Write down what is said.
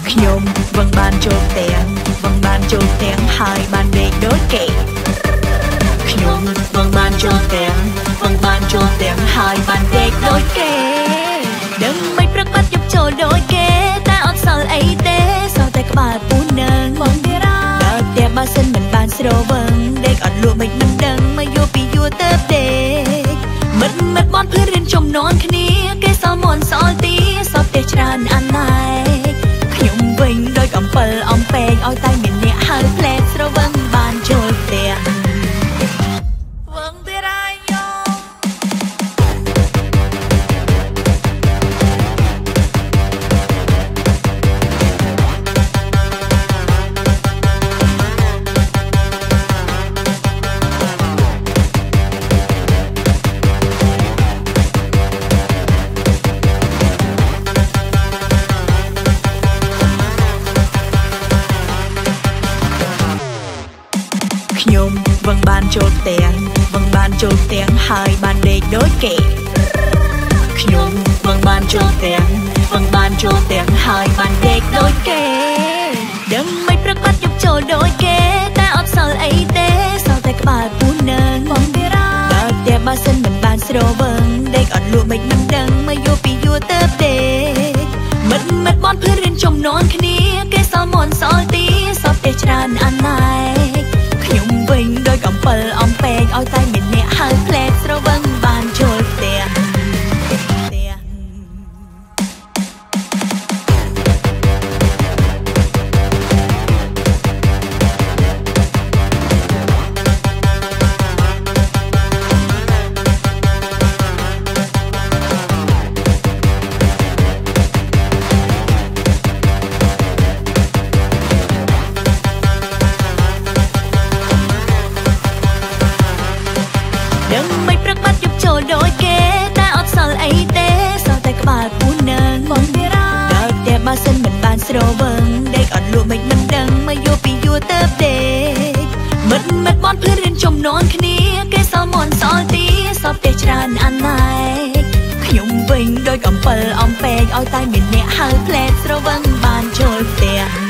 ខ្ញុំវឹងបានចូលផ្ទះហើយបានដេកដូចគេខ្ញុំវឹងបានចូលផ្ទះហើយបានដេកដូចគេដឹងមិនប្រកាសយកចូលដូចគេតែអត់សល់អីទេសល់តែក្បាលពូនឹងបងទៀតដល់ផ្ទះបើសិនមិនបានស្រវឹងដេកអត់លក់មិនដឹងមកយូរពីយូរទៅដេកមិត្តបនភឿនរៀនចំនួនគ្នាគេសល់មន់សល់ទីសល់ផ្ទះច្រើនអាណែកខ្ញុំវិញដោយកំពិលអំពេកឲ្យតែមានអ្នកហៅផ្លែស្រវឹងបានចូលផ្ទះខ្ញុំវឹងបានចូលផ្ទះហើយបានដេកដូចគេខ្ញុំវឹងបានចូលផ្ទះហើយបានដេកដូចគេដឹងមិនប្រកាសយកចូលដូចគេតែអត់សល់អីទេសល់តែក្បាលពូនឹងបងទៀតដល់ផ្ទះបើសិនមិនបានស្រវឹងដេកអត់លក់មិនដឹងមកយូរពីយូរទៅដេកមិត្តបនភឿនរៀនចំនួនគ្នាគេសល់មន់សល់ទីសល់ផ្ទះច្រើនអាណែកខ្ញុំវិញដោយកំពិលអំពេកឲ្យតែមានអ្នកហៅផ្លែស្រវឹងបានចូលផ្ទះដឹងមិនប្រកាសយកចូលដូចគេតែអត់សល់អីទេសល់តែក្បាលពូនឹងបងទៀតដល់ផ្ទះបើសិនមិនបានស្រវឹងដេកអត់លក់មិនដឹងមកយូរពីយូរទៅដេកមិត្តបនភឿនរៀនចំនួនគ្នាគេសល់មន់សល់ទីសល់ផ្ទះច្រើនអាណែកខ្ញុំវិញដោយកំពិលអំពេកឲ្យតែមានអ្នកហៅផ្លែស្រវឹងបានចូលផ្ទះ